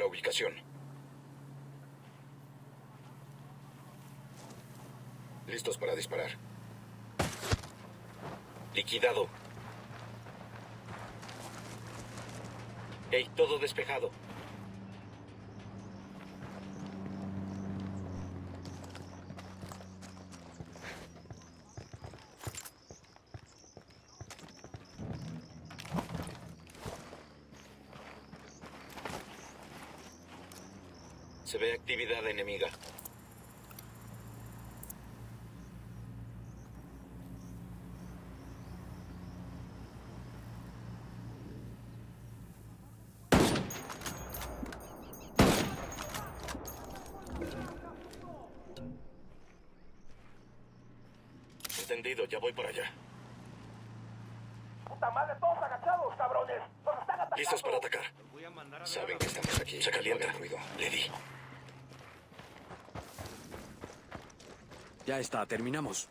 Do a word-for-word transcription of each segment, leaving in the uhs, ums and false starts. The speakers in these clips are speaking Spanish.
la ubicación. Listos para disparar. Liquidado. Hey, todo despejado. Se ve actividad enemiga. Entendido, ya voy para allá. ¡Puta madre, todos agachados, cabrones! ¡Nos están atacando! Listos para atacar. Saben que estamos aquí. Se calienta el ruido. Le di. Ya está, terminamos.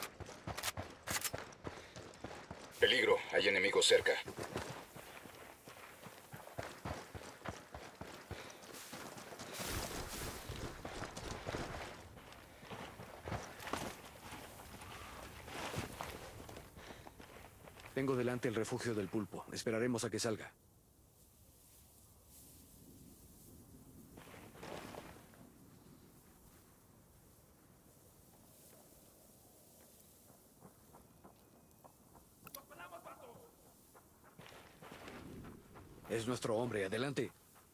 Peligro, hay enemigos cerca. Tengo delante el refugio del pulpo. Esperaremos a que salga. Es nuestro hombre. Adelante.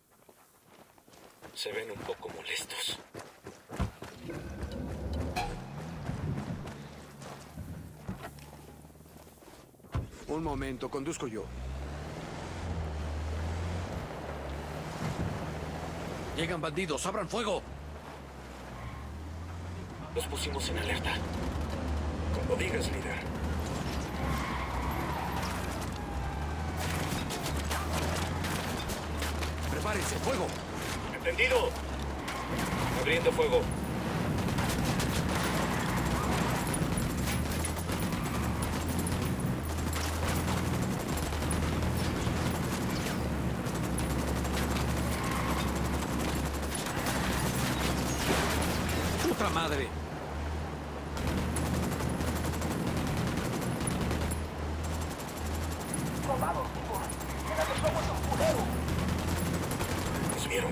Se ven un poco molestos. Un momento, conduzco yo. Llegan bandidos, abran fuego. Los pusimos en alerta. Cuando digas, líder. Prepárense, fuego. Entendido. Abriendo fuego. ¡Puta madre! ¡Soldados, chicos! ¡Quédate somos los culeros! Nos vieron.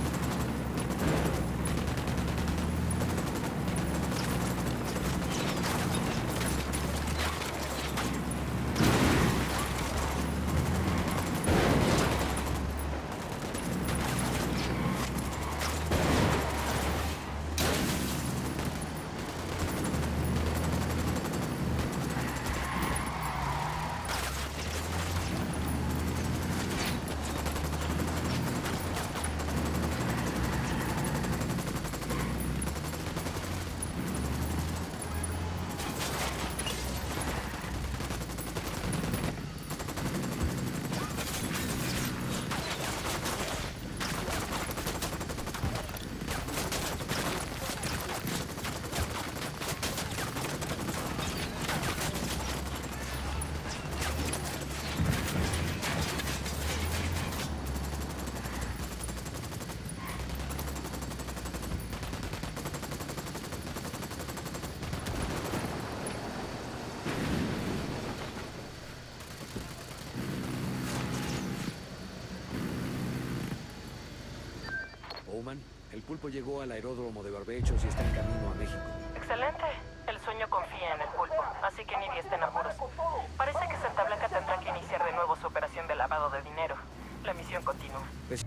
Bowman, el pulpo llegó al aeródromo de Barbechos y está en camino a México. Excelente. El sueño confía en el pulpo, así que Nibia está en apuros. Parece que Santa Blanca tendrá que iniciar de nuevo su operación de lavado de dinero. La misión continúa. Pues...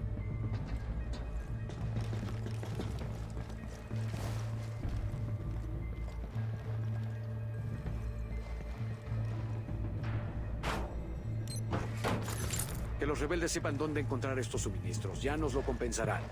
Que los rebeldes sepan dónde encontrar estos suministros. Ya nos lo compensarán.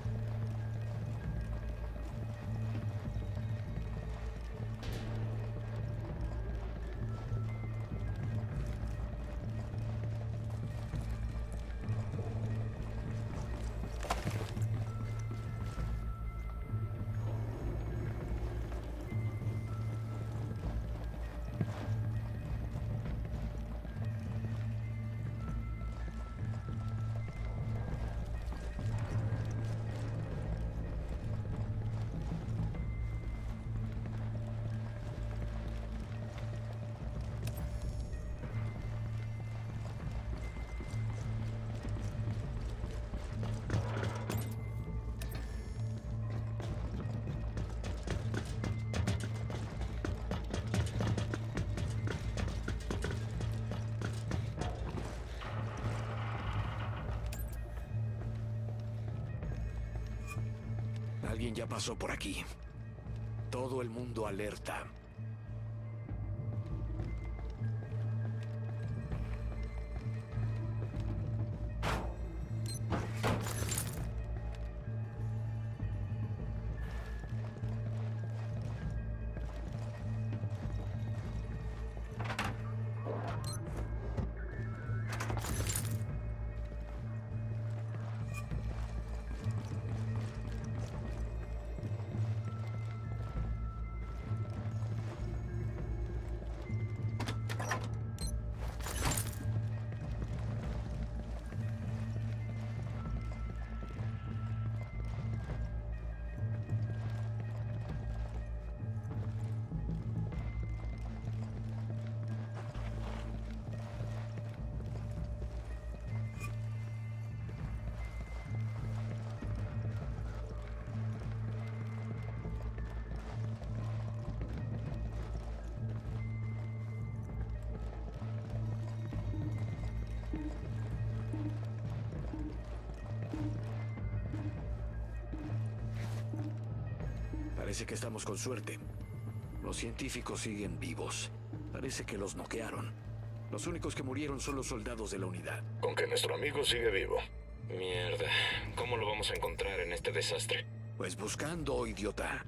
Alguien ya pasó por aquí. Todo el mundo alerta. Parece que estamos con suerte. Los científicos siguen vivos. Parece que los noquearon. Los únicos que murieron son los soldados de la unidad. Con que nuestro amigo sigue vivo. Mierda. ¿Cómo lo vamos a encontrar en este desastre? Pues buscando, idiota.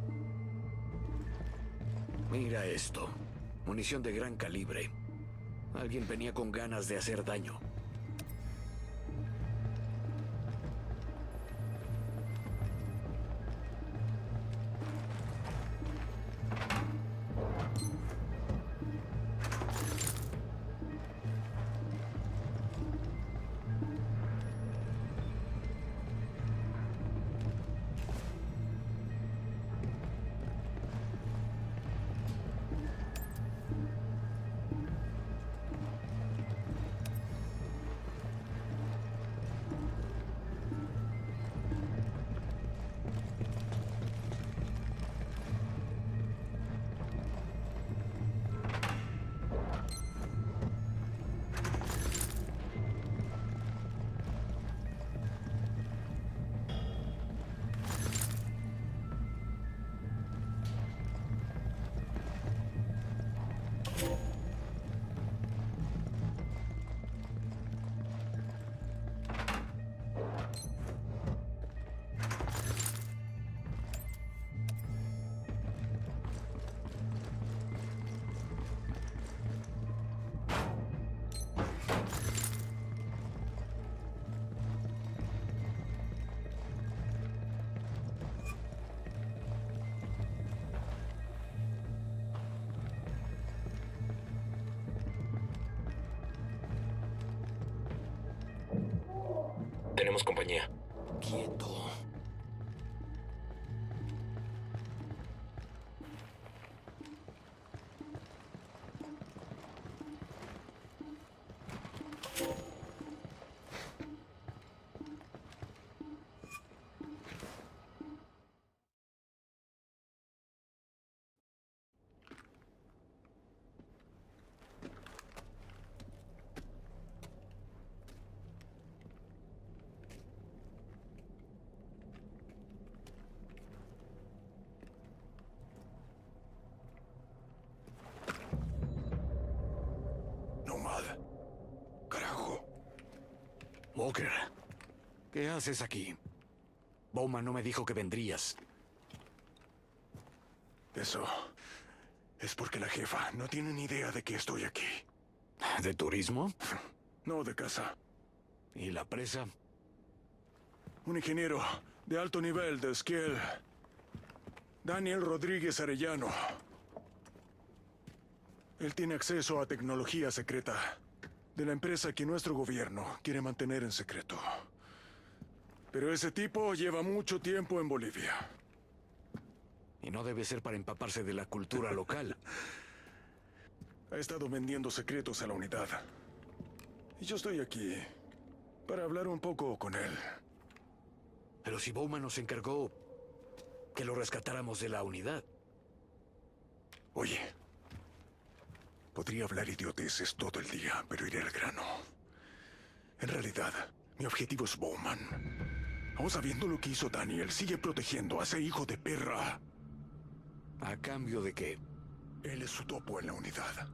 Mira esto. Munición de gran calibre. Alguien venía con ganas de hacer daño. Tenemos compañía. Quieto. Carajo. Walker, ¿qué haces aquí? Bowman no me dijo que vendrías. Eso es porque la jefa no tiene ni idea de que estoy aquí. ¿De turismo? No, de casa. ¿Y la presa? Un ingeniero de alto nivel de Esquiel. Daniel Rodríguez Arellano. Él tiene acceso a tecnología secreta de la empresa que nuestro gobierno quiere mantener en secreto. Pero ese tipo lleva mucho tiempo en Bolivia. Y no debe ser para empaparse de la cultura local. Ha estado vendiendo secretos a la unidad. Y yo estoy aquí para hablar un poco con él. Pero si Bowman nos encargó que lo rescatáramos de la unidad. Oye, podría hablar idioteces todo el día, pero iré al grano. En realidad, mi objetivo es Bowman. Aún sabiendo lo que hizo Daniel, sigue protegiendo a ese hijo de perra. ¿A cambio de qué? Él es su topo en la unidad.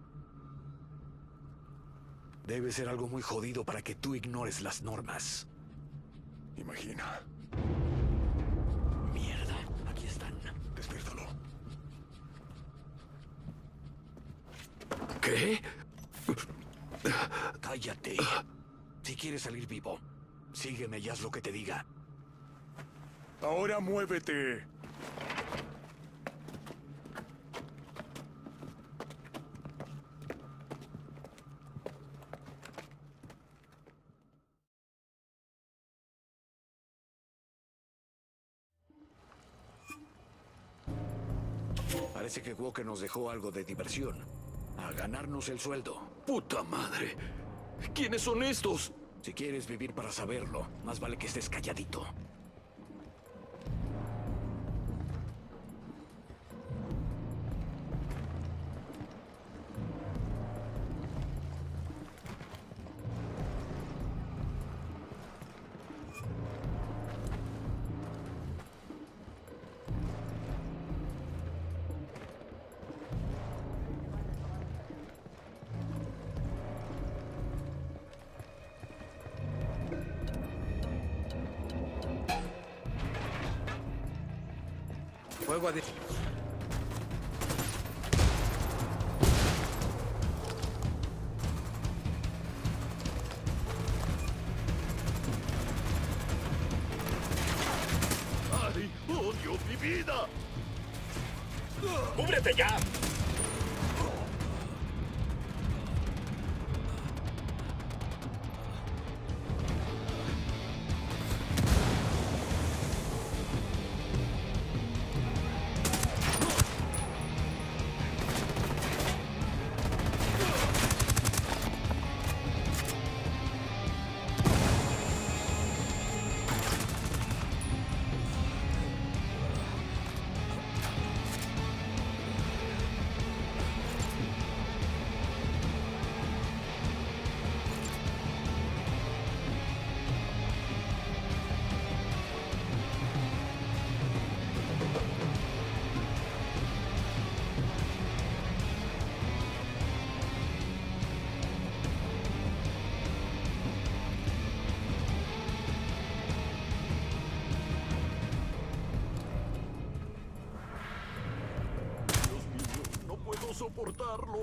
Debe ser algo muy jodido para que tú ignores las normas. Imagina. Mierda, aquí están. Despiértalo. ¿Qué? Cállate. Si quieres salir vivo, sígueme y haz lo que te diga. Ahora muévete. Parece que Walker nos dejó algo de diversión. A ganarnos el sueldo. ¡Puta madre! ¿Quiénes son estos? Si quieres vivir para saberlo, más vale que estés calladito. Fuego a... vida! ¡Cúbrete ya! Soportarlo.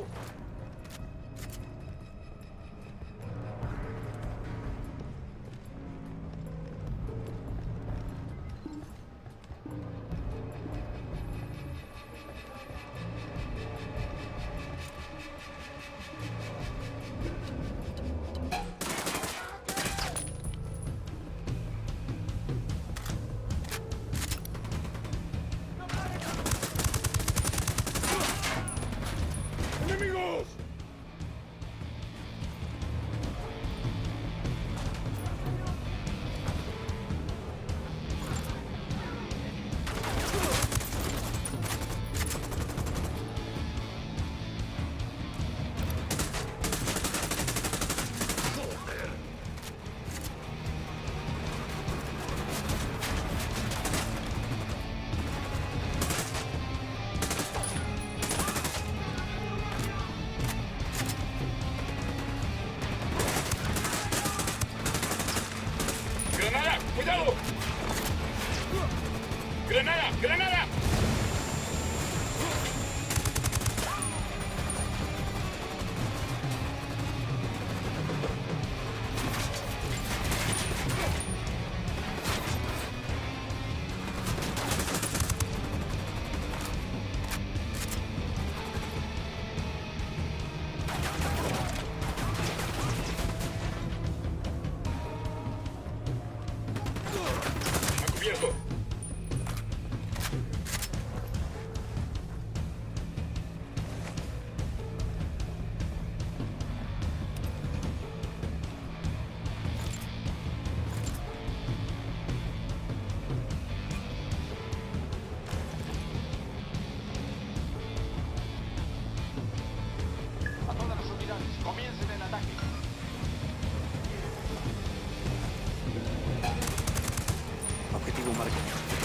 ¡Cuidado! ¡Granada! ¡Granada! Comiencen el ataque. Objetivo marcado.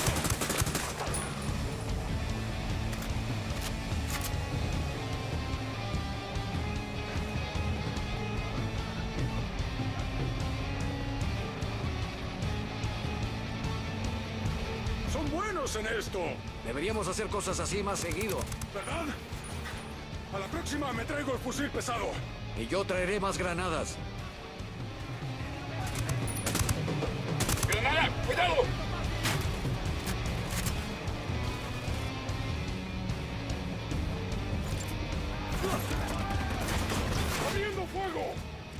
Son buenos en esto, Deberíamos hacer cosas así más seguido. ¿verdad? A la próxima me traigo el fusil pesado. Y yo traeré más granadas. ¡Granada! ¡Cuidado! ¡Abriendo fuego!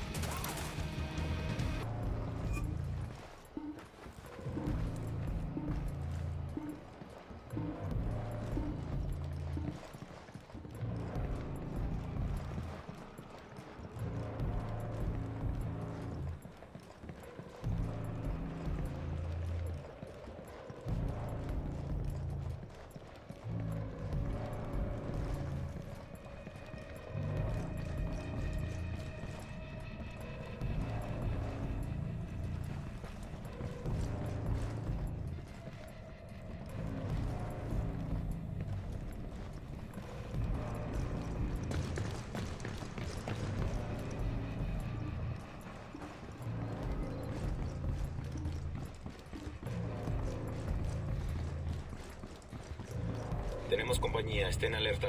Tenemos compañía, estén alerta.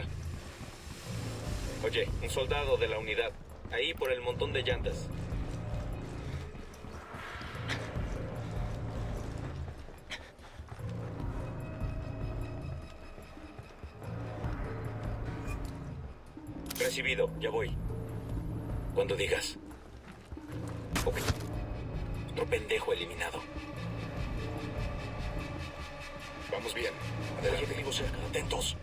Oye, un soldado de la unidad. Ahí por el montón de llantas. Recibido, ya voy. Cuando digas. Ok. Otro pendejo eliminado. Vamos bien. Hay enemigos cerca, atentos.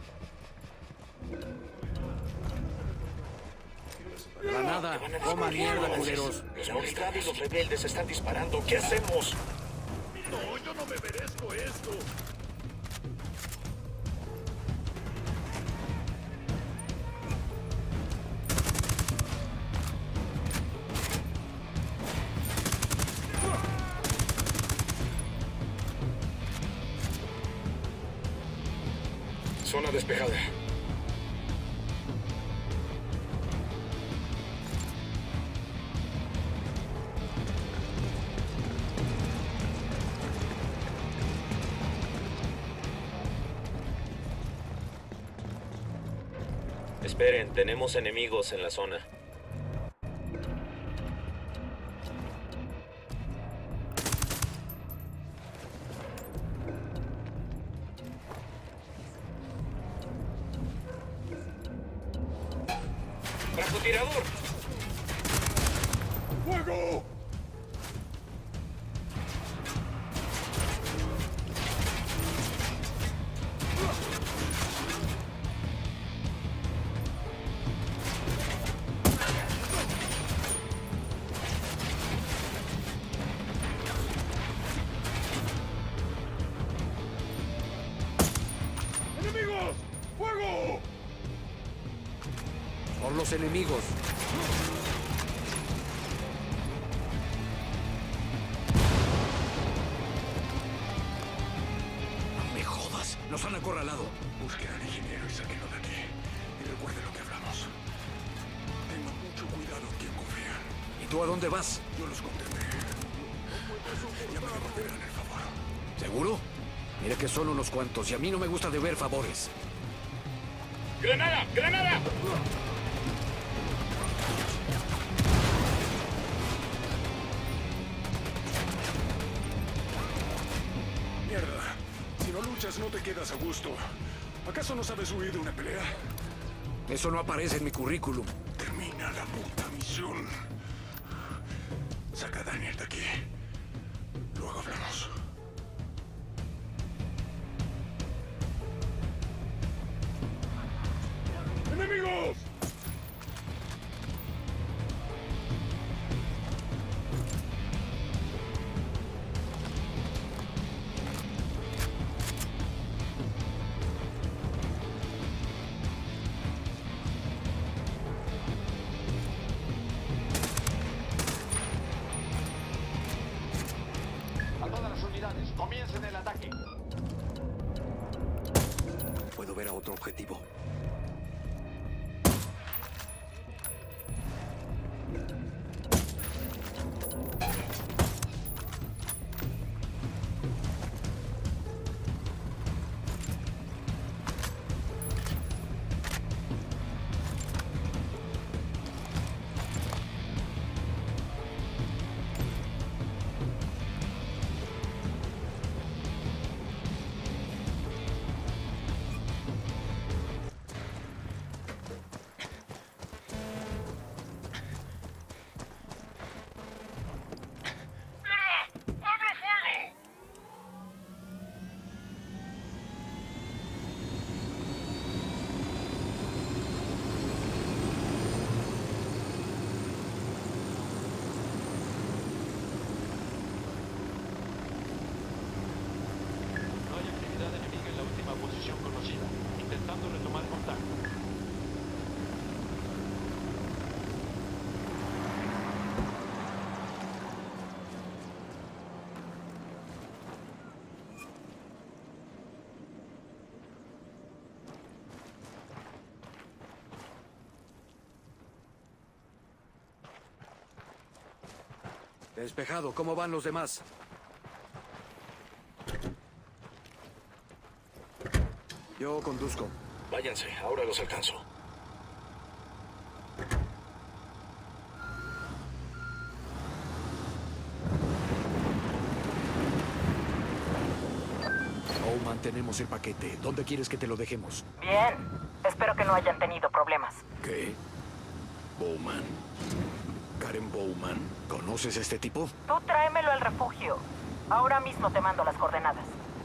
Granada, Van a toma descubrir mierda, los culeros. Los Morrigan y los rebeldes están disparando. ¿Qué hacemos? No, yo no me merezco esto. Zona despejada. Esperen, tenemos enemigos en la zona. ¡Francotirador! ¡Fuego! ¡Enemigos! ¡Fuego! Por los enemigos. No me jodas. Nos han acorralado. Busquen al ingeniero y sáquenlo de aquí. Y recuerden lo que hablamos. Tengan mucho cuidado en quien confían. ¿Y tú a dónde vas? Yo los contendré. Ya me devolverán el favor. ¿Seguro? Mira que son unos cuantos y a mí no me gusta deber favores. ¡Granada! ¡Granada! Mierda. Si no luchas, no te quedas a gusto. ¿Acaso no sabes huir de una pelea? Eso no aparece en mi currículum. Termina la puta misión. Saca a Daniel de aquí. Luego hablamos. ¡Enemigos! A todas las unidades, comiencen el ataque. Puedo ver a otro objetivo. No hay actividad enemiga en la última posición conocida. Intentando retomar contacto. Despejado, ¿cómo van los demás? Yo conduzco. Váyanse, ahora los alcanzo. Oh, Bowman, tenemos el paquete. ¿Dónde quieres que te lo dejemos? Bien. Espero que no hayan tenido problemas. ¿Qué? ¿Bowman? ¿Karen Bowman? ¿Conoces a este tipo? Tú tráemelo al refugio. Ahora mismo te mando las coordenadas.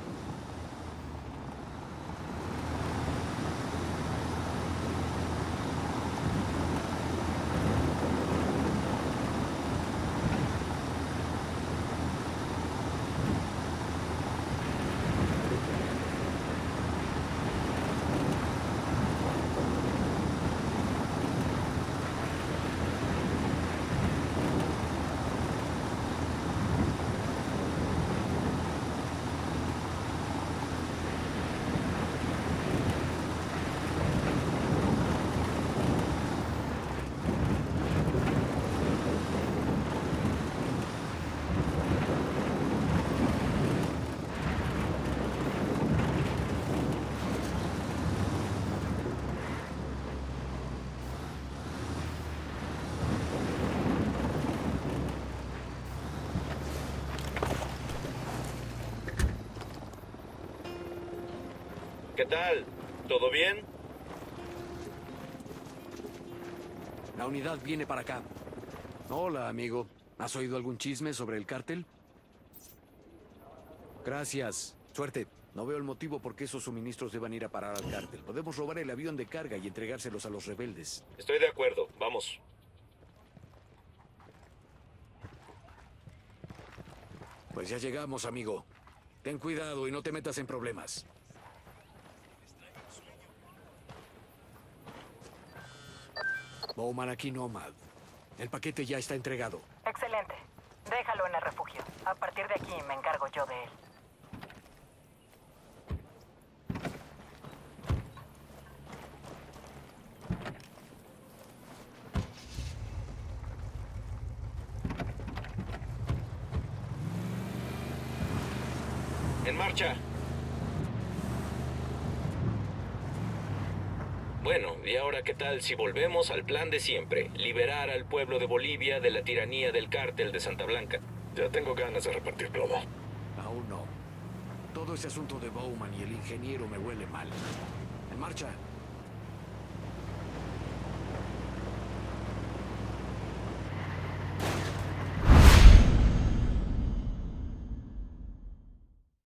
¿Qué tal? ¿Todo bien? La unidad viene para acá. Hola, amigo. ¿Has oído algún chisme sobre el cártel? Gracias. Suerte. No veo el motivo por qué esos suministros deban ir a parar al cártel. Podemos robar el avión de carga y entregárselos a los rebeldes. Estoy de acuerdo. Vamos. Pues ya llegamos, amigo. Ten cuidado y no te metas en problemas. Bowman, aquí Nomad. El paquete ya está entregado. Excelente. Déjalo en el refugio. A partir de aquí me encargo yo de él. ¡En marcha! Bueno, ¿y ahora qué tal si volvemos al plan de siempre? Liberar al pueblo de Bolivia de la tiranía del cártel de Santa Blanca. Ya tengo ganas de repartir plomo. Aún no. Todo ese asunto de Bowman y el ingeniero me huele mal. En marcha.